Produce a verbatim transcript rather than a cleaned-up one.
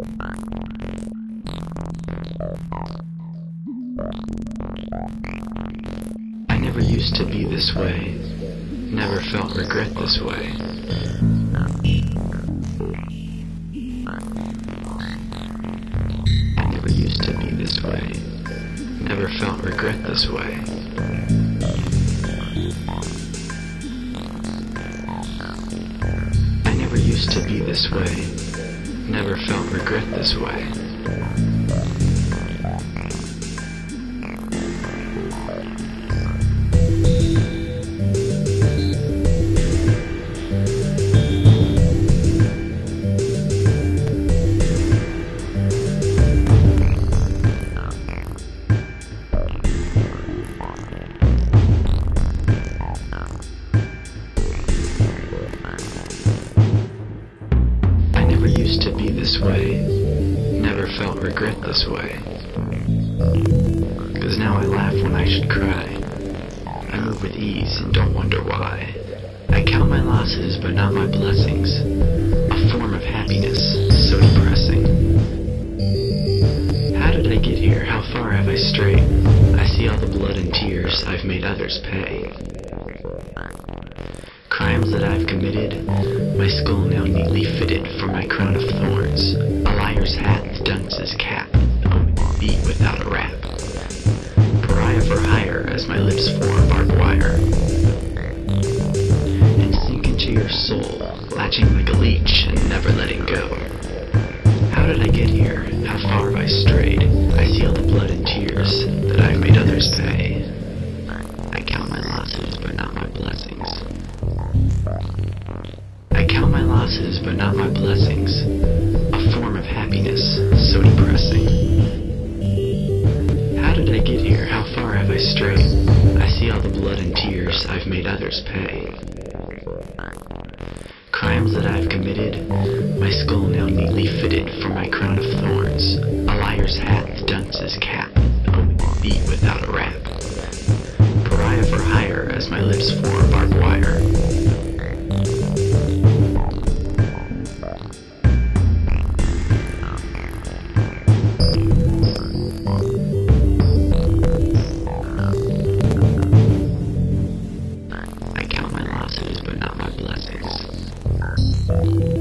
I never used to be this way, never felt regret this way. I never used to be this way, never felt regret this way. I never used to be this way, never felt regret this way. Used to be this way, never felt regret this way. Cause now I laugh when I should cry. I move with ease and don't wonder why. I count my losses but not my blessings, a form of happiness so depressing. How did I get here? How far have I strayed? I see all the blood and tears I've made others pay. Crimes that I've committed, my skull now neatly fitted for my crown of thorns. A liar's hat, the dunce's cap, only beat without a rap. Pariah for hire as my lips form barbed wire. And sink into your soul, latching like a leech and never letting go. How did I get here? How far have I strayed? I see all the blood and tears that I've made others pay. I count my losses but not my blessings. I count my losses but not my blessings, a form of happiness so depressing. How did I get here? How far have I strayed? I see all the blood and tears I've made others pay. Crimes that I've committed, my skull now neatly fitted for my crown of thorns. A liar's hat, the dunce's cap, only beat without a rap. Pariah for hire as my lips form barbed wire. I count my losses but not my blessings.